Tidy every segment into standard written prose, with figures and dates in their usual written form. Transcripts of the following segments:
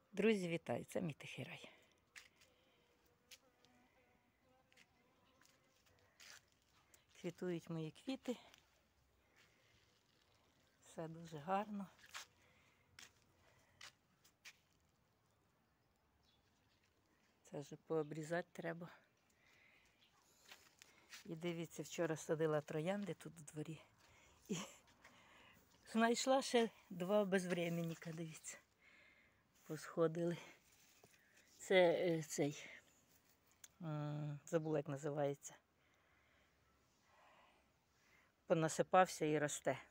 Друзі, вітаю! Це мій тихий рай. Квітують мої квіти. Все дуже гарно. Це вже пообрізати треба. І дивіться, вчора садила троянди тут у дворі. І знайшла ще два безвременника, дивіться. Посходили. Це цей, забула, як називається. Понасипався і росте.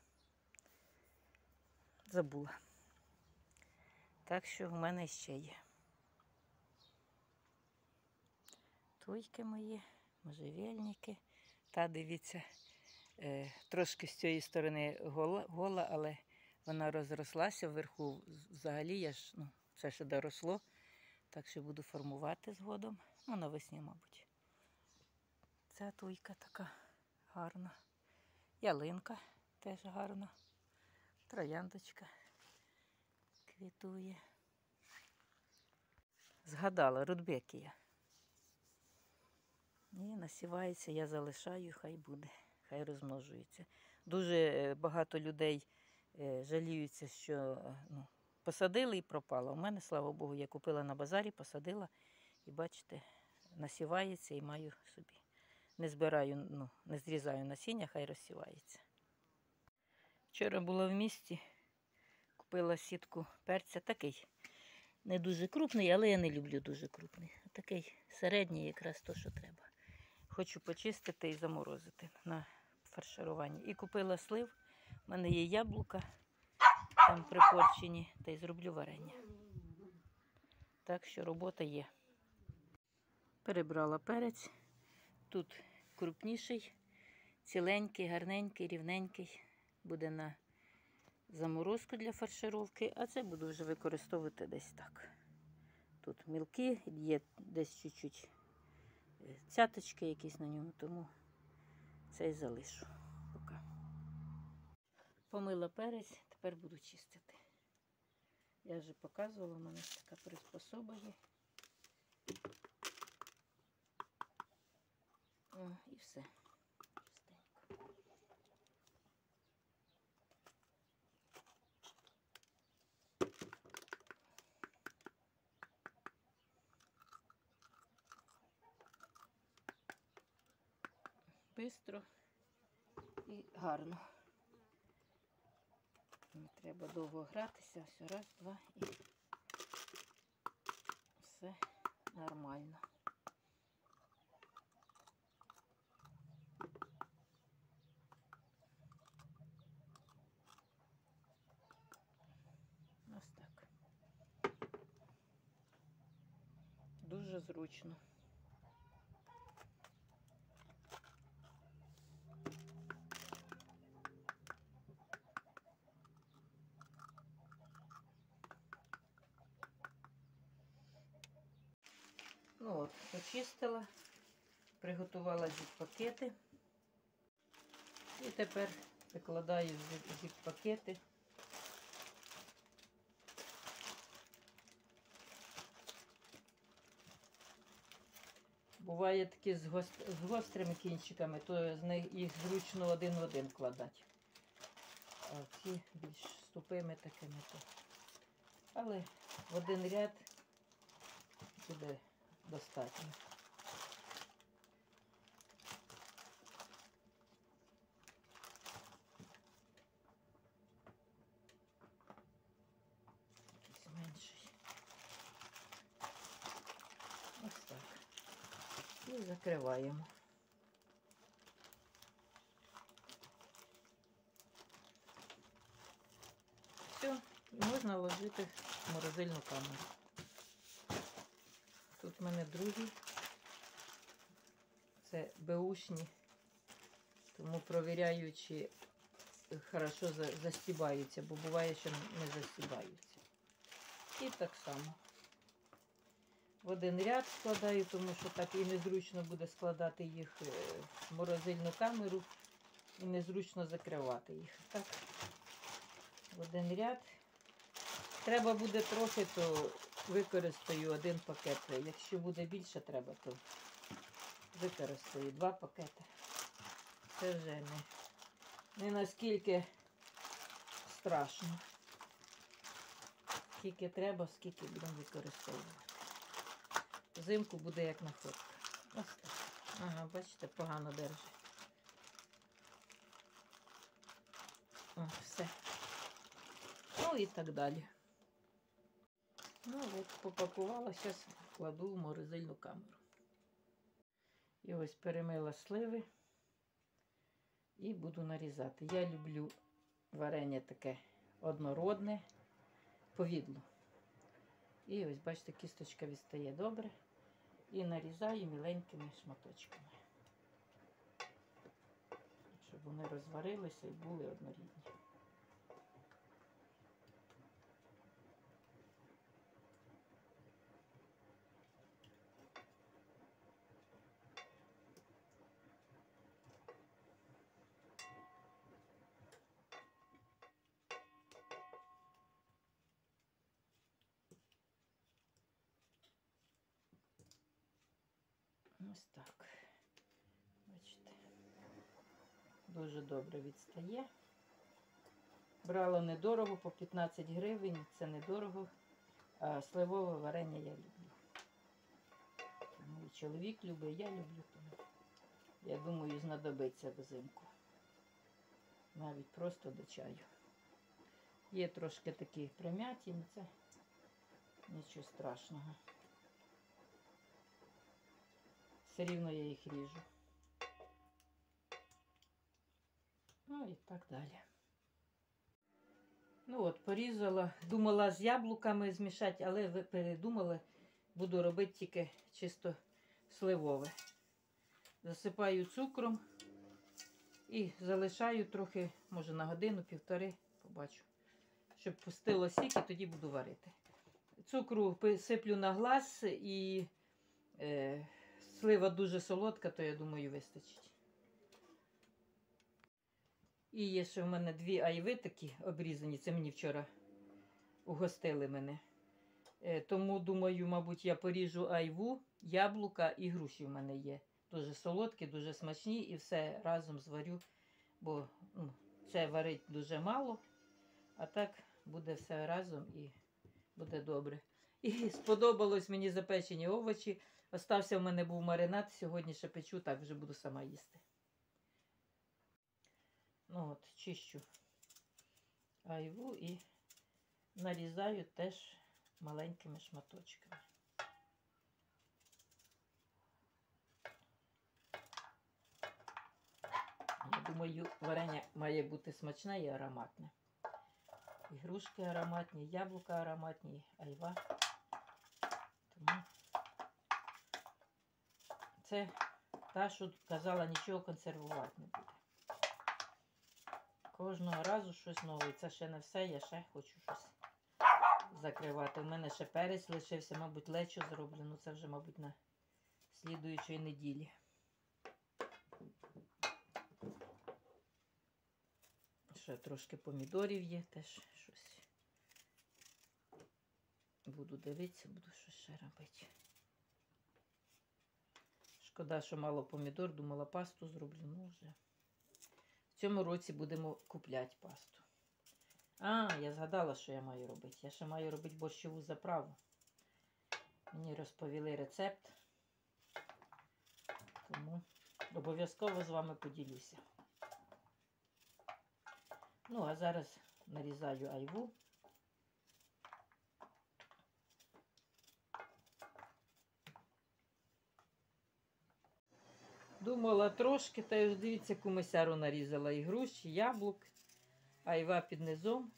Забула. Так що в мене ще є. Туйки мої, можжевельники. Та, дивіться, трошки з цієї сторони гола, але вона розрослася вверху. Взагалі, це ще доросло. Так що буду формувати згодом. Ну, навесні, мабуть. Ця туйка така гарна. Ялинка теж гарна. Трояндочка квітує. Згадала, рудбекія. І насівається, я залишаю, хай буде, хай розмножується. Дуже багато людей жаліються, що посадили і пропало. У мене, слава Богу, я купила на базарі, посадила і, бачите, насівається і маю собі. Не збираю, не зрізаю насіння, хай розсівається. Вчора була в місті, купила сітку перця, такий не дуже крупний, але я не люблю дуже крупний. Такий середній, якраз то, що треба. Хочу почистити і заморозити на фарширування. І купила слив, в мене є яблука, там припорчені, та й зроблю варення. Так що робота є. Перебрала перець. Тут крупніший, ціленький, гарненький, рівненький. Буде на заморозку для фаршировки, а це буду вже використовувати десь так. Тут мілкі, є десь чуть-чуть цяточки якісь на ньому, тому цей залишу поки. Помила перець, тепер буду чистити. Я вже показувала, у мене така приспособа є. О, і все. Чистенько. Бистро і гарно. Не треба довго гратися. Все, раз, два і все нормально. Ось так. Дуже зручно. Ну от, почистила, приготувала зіп-пакети. І тепер викладаю в зіп-пакети. Буває такі з гострими кінчиками, то їх зручно один в один вкладати. А ці більш з тупими такими. Але в один ряд буде достатньо. Якийсь менший. Ось так. І закриваємо. Все, і можна вложити в морозильну камеру. Тут в мене другий. Це беушні, тому провіряю, чи хорошо застібаються, бо буває, що не застібаються. І так само. В один ряд складаю, тому що так і незручно буде складати їх в морозильну камеру і незручно закривати їх. Так, в один ряд. треба буде трохи, то використаю 1 пакет. Якщо буде більше треба, то використаю 2 пакети. Це вже не наскільки страшно. Скільки треба, скільки будемо використовувати. Взимку буде як находка. Ось так. Ага, бачите, погано держить. О, все. Ну і так далі. Ну от, попакувала, зараз кладу в морозильну камеру. І ось перемила сливи і буду нарізати. Я люблю варення таке однородне, повідло. І ось, бачите, кісточка відстає добре. І нарізаю міленькими шматочками. Щоб вони розварилися і були однорідні. Ось так. Бачите. Дуже добре відстає. Брала недорого, по 15 гривень. Це недорого. А сливове варення я люблю. Тому і чоловік любить, я люблю. Тому я думаю, знадобиться взимку. Навіть просто до чаю. Є трошки такі прим'яті, але це нічого страшного. Все рівно я їх ріжу. Ну і так далі. Ну от, порізала. Думала з яблуками змішати, але передумала, буду робити тільки чисто сливове. Засипаю цукром і залишаю трохи, може на годину-півтори, побачу, щоб пустило сік і тоді буду варити. Цукру сиплю на глаз і слива дуже солодка, то я думаю вистачить. І є ще в мене 2 айви такі обрізані, це мені вчора угостили мене. Тому, думаю, мабуть, я поріжу айву, яблука і груші в мене є. Дуже солодкі, дуже смачні і все разом зварю, бо це варить дуже мало, а так буде все разом і буде добре. І сподобалось мені запечені овочі. Остався в мене був маринад, сьогодні ще печу, так вже буду сама їсти. Ну от, чищу айву і нарізаю теж маленькими шматочками. Я думаю, варення має бути смачне і ароматне. І грушки ароматні, і яблука ароматні, і айва. Тому це та, що казала, нічого консервувати не буде. Кожного разу щось нове. Це ще не все, я ще хочу щось закривати. У мене ще перець лишився, мабуть, лечо зроблю. Ну це вже, мабуть, на слідуючої неділі. Ще трошки помідорів є, теж щось. Буду дивитися, буду щось ще робити. Шкода, що мало помідор, думала пасту зроблю, ну вже. В цьому році будемо купляти пасту. А, я згадала, що я маю робити. Я ще маю робити борщову заправу. Мені розповіли рецепт. Тому обов'язково з вами поділюся. Ну, а зараз нарізаю айву. Думала трошки, та й дивіться, яку мисяру нарізала. І груші, і яблук, айва під низом.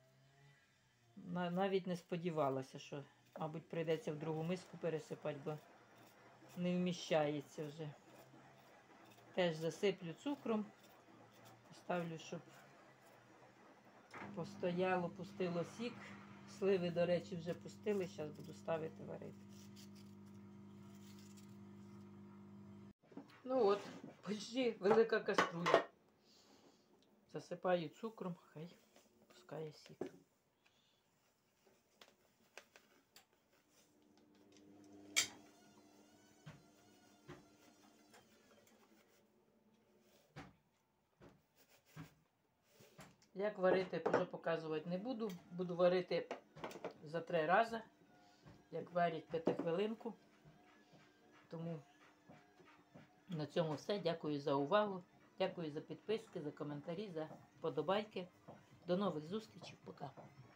Навіть не сподівалася, що, мабуть, прийдеться в другу миску пересипати, бо не вміщається вже. Теж засиплю цукром, поставлю, щоб постояло, пустило сік. Сливи, до речі, вже пустили, зараз буду ставити варити. Ну от, почти велика каструля. Засипаю цукром, хай пускає сік. Як варити, вже показувати не буду. Буду варити за 3 рази, як варять 5-хвилинку. Тому на цьому все. Дякую за увагу. Дякую за підписки, за коментарі, за вподобайки. До нових зустрічей. Пока.